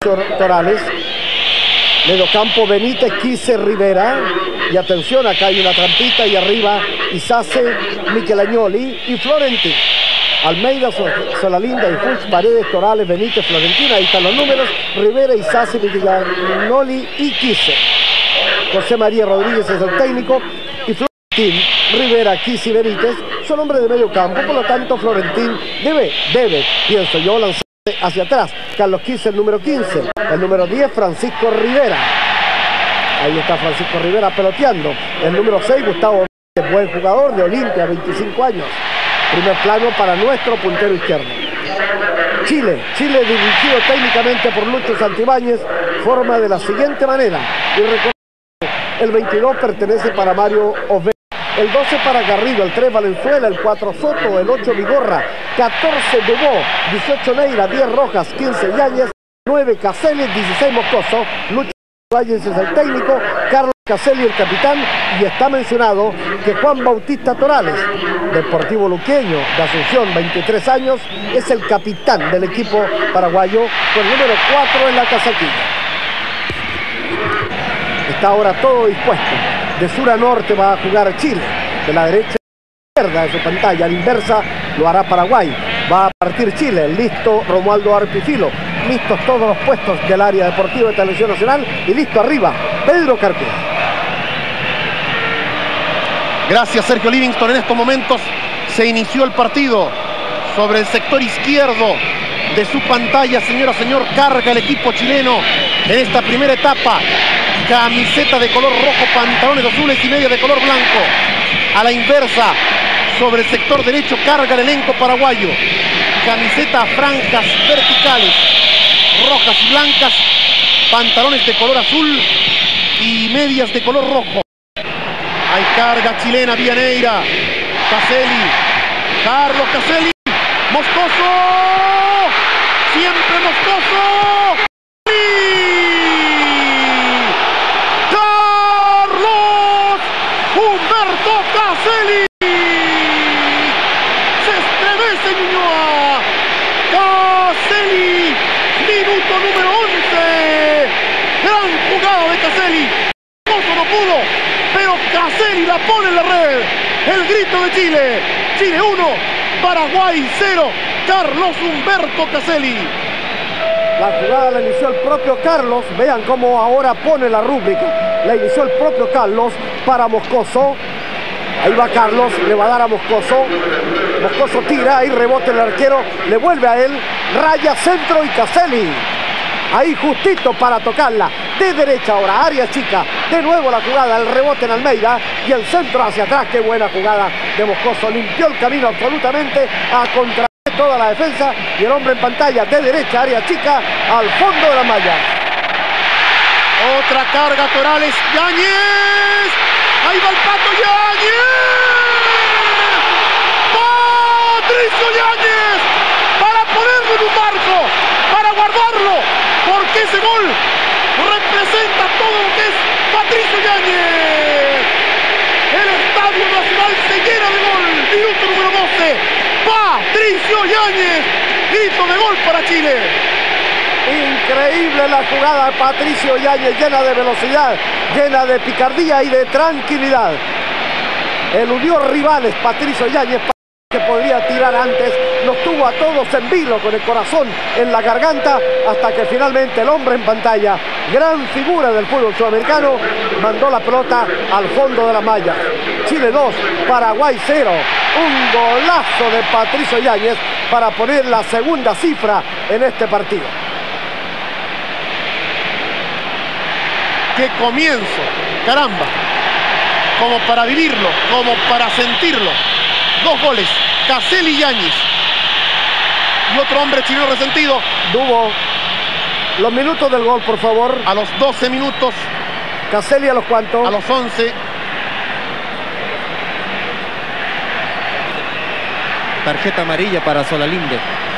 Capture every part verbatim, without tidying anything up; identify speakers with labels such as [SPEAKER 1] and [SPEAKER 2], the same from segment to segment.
[SPEAKER 1] Torales. Mediocampo Benítez, Quise, Rivera. Y atención, acá hay una trampita y arriba Isace, Michelagnoli y Florentino. Almeida, Solalinda y Fuchs, Paredes, Torales, Benítez, Florentina. Ahí están los números. Rivera, Isace, Michelagnoli y Quise. José María Rodríguez es el técnico. Y Florentín, Rivera, Quise y Benítez son hombres de medio campo. Por lo tanto, Florentín debe, debe, pienso yo, lanzar hacia atrás. Carlos Quise, el número quince. El número diez, Francisco Rivera. Ahí está Francisco Rivera peloteando. El número seis, Gustavo, buen jugador de Olimpia, veinticinco años. Primer plano para nuestro puntero izquierdo. Chile, Chile dirigido técnicamente por Lucho Santibáñez, forma de la siguiente manera. Y recordemos, el veintidós pertenece para Mario Overa, el doce para Garrido, el tres Valenzuela, el cuatro Soto, el ocho Vigorra, catorce Dubó, dieciocho Neira, diez Rojas, quince Yáñez, nueve Caselli, dieciséis Moscoso. Lucho Santibáñez es el técnico, Carlos Caselli el capitán, y está mencionado que Juan Bautista Torales, Deportivo Luqueño de Asunción, veintitrés años, es el capitán del equipo paraguayo con el número cuatro en la casaquilla. Está ahora todo dispuesto. De sur a norte va a jugar Chile, de la derecha a la izquierda de su pantalla, a la inversa lo hará Paraguay. Va a partir Chile, listo Romualdo Arpifilo, listos todos los puestos del área deportiva de Televisión Nacional y listo arriba, Pedro Carpio.
[SPEAKER 2] Gracias, Sergio Livingston. En estos momentos se inició el partido sobre el sector izquierdo de su pantalla. Señora, señor, carga el equipo chileno en esta primera etapa. Camiseta de color rojo, pantalones azules y media de color blanco. A la inversa, sobre el sector derecho, carga el elenco paraguayo. Camiseta a franjas verticales, rojas y blancas, pantalones de color azul y medias de color rojo. Hay carga chilena, Villaneira, Caselli, Carlos Caselli, Moscoso, siempre Moscoso. Carlos Humberto Caselli. Se estremece Ñuñoa. Caselli, minuto número once. Gran jugada de Caselli. Moscoso no pudo, pero Caselli la pone en la red. El grito de Chile. Chile uno, Paraguay cero. Carlos Humberto Caselli.
[SPEAKER 1] La jugada la inició el propio Carlos. Vean cómo ahora pone la rúbrica. La inició el propio Carlos para Moscoso. Ahí va Carlos, le va a dar a Moscoso. Moscoso tira, ahí rebota el arquero, le vuelve a él. Raya, centro y Caselli. Ahí justito para tocarla. De derecha ahora, área chica. De nuevo la jugada, el rebote en Almeida. Y el centro hacia atrás. Qué buena jugada de Moscoso. Limpió el camino absolutamente a contra toda la defensa. Y el hombre en pantalla de derecha, área chica, al fondo de la malla.
[SPEAKER 2] Otra carga, Torales, Yáñez. Ahí va el Pato Yáñez. Patricio Yáñez. Para ponerlo en un marco. Para guardarlo. Porque ese gol representa todo lo que es Patricio Yáñez. El Estadio Nacional se llena de gol. Minuto número doce. Patricio Yáñez. Grito de gol para Chile.
[SPEAKER 1] Increíble la jugada de Patricio Yáñez, llena de velocidad, llena de picardía y de tranquilidad. Eludió rivales Patricio Yáñez, que podría tirar antes, nos tuvo a todos en vilo con el corazón en la garganta, hasta que finalmente el hombre en pantalla, gran figura del fútbol sudamericano, mandó la pelota al fondo de la malla. Chile dos, Paraguay cero. Un golazo de Patricio Yáñez para poner la segunda cifra en este partido.
[SPEAKER 2] ¡Qué comienzo! ¡Caramba! Como para vivirlo, como para sentirlo. Dos goles, Caselli y Yáñez. Y otro hombre chileno resentido.
[SPEAKER 1] Dubo. Los minutos del gol, por favor.
[SPEAKER 2] A los doce minutos.
[SPEAKER 1] Caselli a los cuantos.
[SPEAKER 2] A los once.
[SPEAKER 3] Tarjeta amarilla para Solalinde.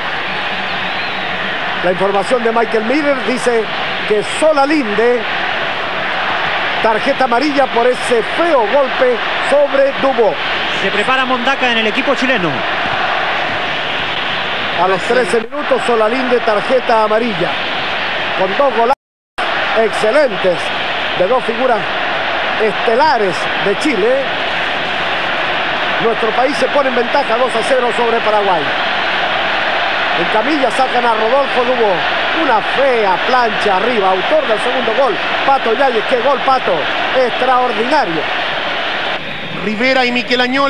[SPEAKER 1] La información de Michael Miller dice que Solalinde, tarjeta amarilla por ese feo golpe sobre Dubó.
[SPEAKER 4] Se prepara Mondaca en el equipo chileno.
[SPEAKER 1] A los trece minutos, Solalinde, tarjeta amarilla. con dos goles excelentes de dos figuras estelares de Chile. Nuestro país se pone en ventaja dos a cero sobre Paraguay. En camilla sacan a Rodolfo Dubó. Una fea plancha arriba, autor del segundo gol, Pato Yáñez. ¡Qué gol, Pato! Extraordinario.
[SPEAKER 2] Rivera y Miquel Agnoli.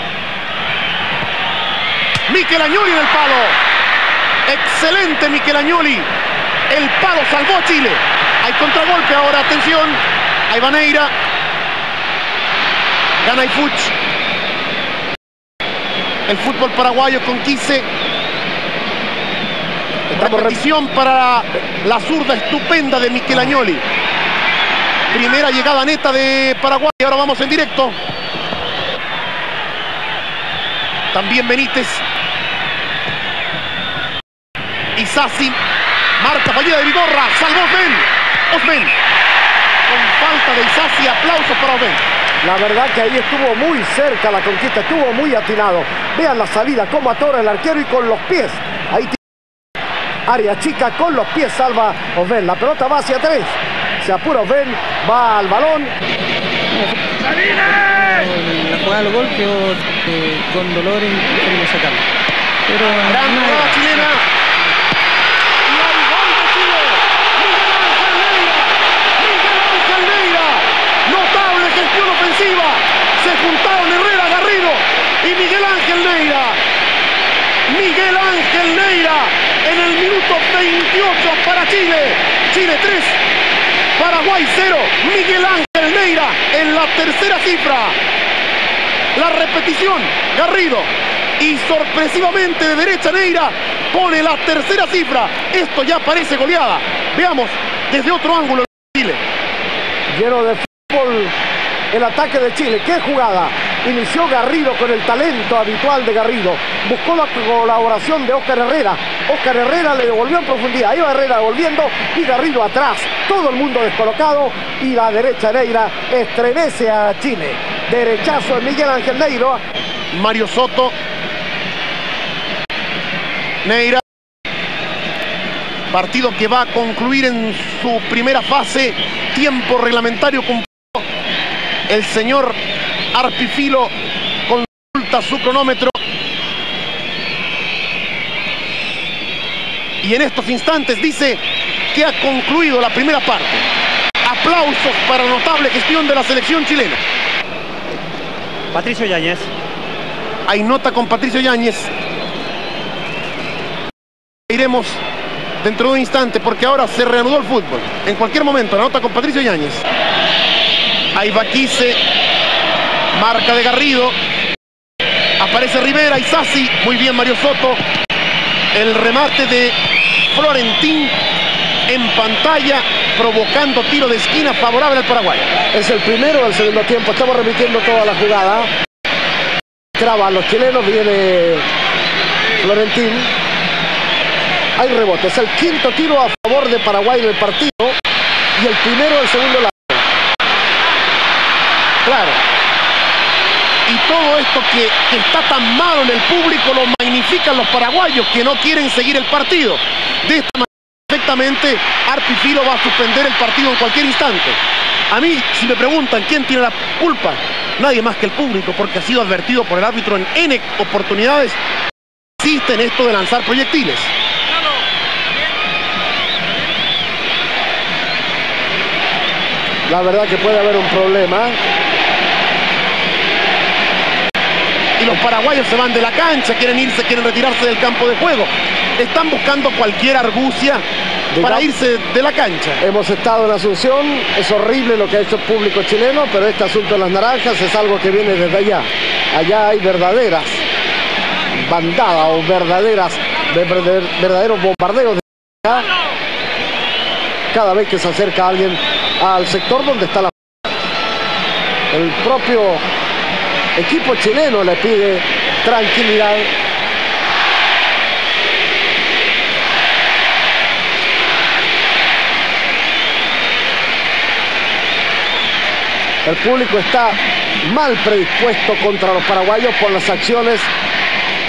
[SPEAKER 2] Miquel Agnoli en el palo. Excelente Miquel Agnoli. El palo salvó a Chile. Hay contragolpe ahora, atención. Ahí va Neira. Gana Ifuch. El fútbol paraguayo con quince. Repetición para la zurda estupenda de Miquel Agnoli. Primera llegada neta de Paraguay. Ahora vamos en directo. También Benítez. Isasi. Marca fallida de Vigorra. Salvó Osmen. Osmen. Con falta de Isasi. Aplausos para Osmen.
[SPEAKER 1] La verdad que ahí estuvo muy cerca la conquista. Estuvo muy atinado. Vean la salida. Cómo atora el arquero y con los pies. Ahí área chica, con los pies salva Osmen. La pelota va hacia tres. Se apura Osmen. Va al balón.
[SPEAKER 3] La jugada del gol quedó eh, con dolor en el sacarlo. Pero
[SPEAKER 2] gran jugada chilena. Y hay gol de Chile. Miguel Ángel Neira. Miguel Ángel Neira. Notable gestión ofensiva. Se juntaron Herrera, Garrido y Miguel Ángel Neira. Miguel Ángel Neira en el minuto veintiocho para Chile. Chile tres. Paraguay cero. Miguel Ángel Neira en la tercera cifra. La repetición, Garrido. Y sorpresivamente de derecha Neira pone la tercera cifra. Esto ya parece goleada. Veamos desde otro ángulo Chile.
[SPEAKER 1] Lleno de fútbol el ataque de Chile. ¡Qué jugada! Inició Garrido con el talento habitual de Garrido. Buscó la colaboración de Óscar Herrera. Óscar Herrera le devolvió en profundidad. Ahí va Herrera devolviendo y Garrido atrás. Todo el mundo descolocado y la derecha Neira estremece a Chile. Derechazo de Miguel Ángel Neira.
[SPEAKER 2] Mario Soto. Neira. Partido que va a concluir en su primera fase. Tiempo reglamentario cumplido. El señor Arpifilo consulta su cronómetro. Y en estos instantes dice que ha concluido la primera parte. Aplausos para la notable gestión de la selección chilena.
[SPEAKER 4] Patricio Yáñez.
[SPEAKER 2] Hay nota con Patricio Yáñez. Iremos dentro de un instante porque ahora se reanudó el fútbol. En cualquier momento, la nota con Patricio Yáñez. Ahí va Quise. Marca de Garrido. Aparece Rivera, Isasi. Muy bien Mario Soto. El remate de Florentín en pantalla, provocando tiro de esquina favorable al Paraguay.
[SPEAKER 1] Es el primero del segundo tiempo. Estamos repitiendo toda la jugada. Traba a los chilenos. Viene Florentín. Hay rebote. Es el quinto tiro a favor de Paraguay en el partido. Y el primero del segundo lado. Claro. Y todo esto que, que está tan malo en el público lo magnifican los paraguayos que no quieren seguir el partido. De esta manera, perfectamente, Arpifilo va a suspender el partido en cualquier instante. A mí, si me preguntan quién tiene la culpa, nadie más que el público, porque ha sido advertido por el árbitro en N oportunidades. Insiste en esto de lanzar proyectiles. La verdad que puede haber un problema. Y los paraguayos se van de la cancha, quieren irse, quieren retirarse del campo de juego. Están buscando cualquier argucia para irse de la cancha. Hemos estado en Asunción, es horrible lo que ha hecho el público chileno, pero este asunto de las naranjas es algo que viene desde allá. Allá hay verdaderas bandadas o verdaderas, verdaderos bombardeos de acá, cada vez que se acerca alguien al sector donde está la... El propio equipo chileno le pide tranquilidad. El público está mal predispuesto contra los paraguayos por las acciones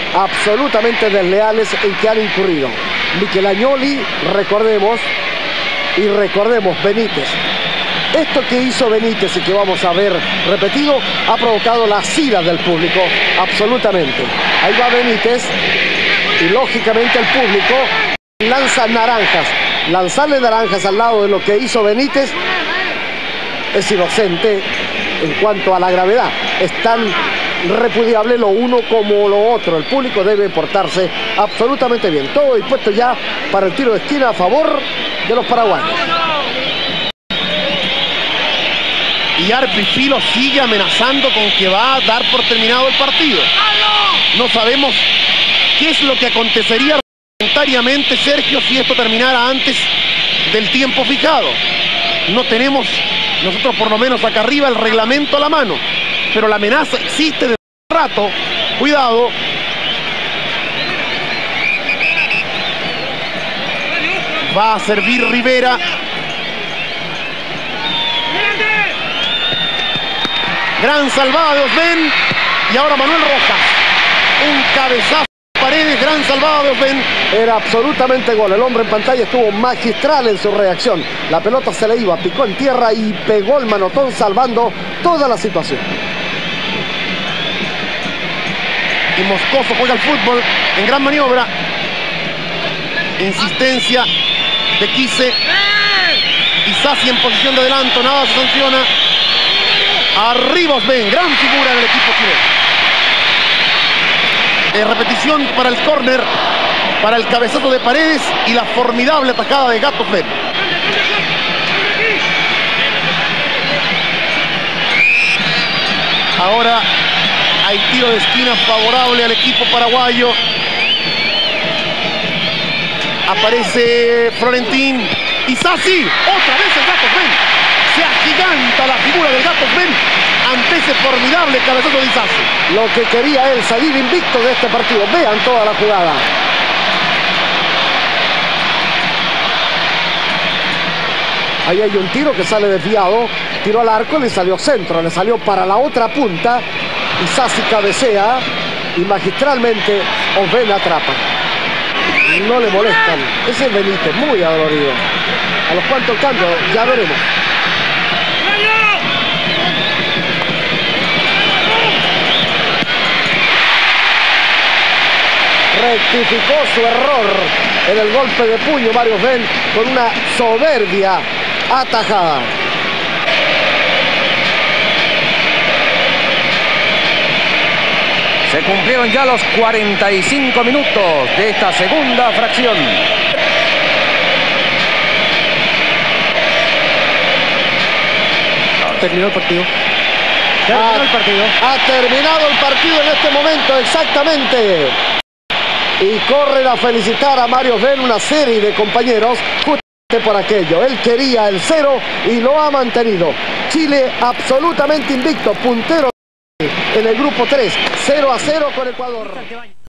[SPEAKER 1] absolutamente desleales en que han incurrido. Miquel Agnoli, recordemos, Y recordemos, Benítez. Esto que hizo Benítez y que vamos a ver repetido ha provocado las iras del público, absolutamente. Ahí va Benítez y lógicamente el público lanza naranjas. Lanzarle naranjas al lado de lo que hizo Benítez es inocente en cuanto a la gravedad. Es tan repudiable lo uno como lo otro. El público debe portarse absolutamente bien. Todo dispuesto ya para el tiro de esquina a favor de los paraguayos.
[SPEAKER 2] Y Arpifilo sigue amenazando con que va a dar por terminado el partido. No sabemos qué es lo que acontecería reglamentariamente, Sergio, si esto terminara antes del tiempo fijado. No tenemos, nosotros por lo menos acá arriba, el reglamento a la mano. Pero la amenaza existe desde hace rato. Cuidado. Va a servir Rivera. Gran salvada de Osben. Y ahora Manuel Rojas. Un cabezazo de Paredes. Gran salvada de Osben.
[SPEAKER 1] Era absolutamente gol. El hombre en pantalla estuvo magistral en su reacción. La pelota se le iba, picó en tierra y pegó el manotón salvando toda la situación.
[SPEAKER 2] Y Moscoso juega al fútbol en gran maniobra. Insistencia de Quise. Isasi en posición de adelanto. Nada se sanciona. Arriba Osben, gran figura del equipo chileno. Eh, repetición para el córner, para el cabezazo de Paredes y la formidable atajada de Gato Osben. Ahora hay tiro de esquina favorable al equipo paraguayo. Aparece Florentín. Isasi, otra vez el Gato Osben. Se agiganta la figura del Gato Osben ante ese formidable cabezazo de Isasi.
[SPEAKER 1] Lo que quería él, salir invicto de este partido. Vean toda la jugada. Ahí hay un tiro que sale desviado. Tiró al arco, le salió centro, le salió para la otra punta. Isasi cabecea y magistralmente Osben atrapa. No le molestan. Ese es Benítez, muy adolorido. A los cuantos cambios, ya veremos. Rectificó su error en el golpe de puño Mario Osben con una soberbia atajada.
[SPEAKER 5] Se cumplieron ya los cuarenta y cinco minutos de esta segunda fracción.
[SPEAKER 3] Terminó el partido.
[SPEAKER 1] Ha,
[SPEAKER 3] Terminó el partido.
[SPEAKER 1] ha terminado el partido en este momento, exactamente. Y corren a felicitar a Mario Osben una serie de compañeros justamente por aquello. Él quería el cero y lo ha mantenido. Chile absolutamente invicto, puntero en el grupo tres, cero a cero con Ecuador.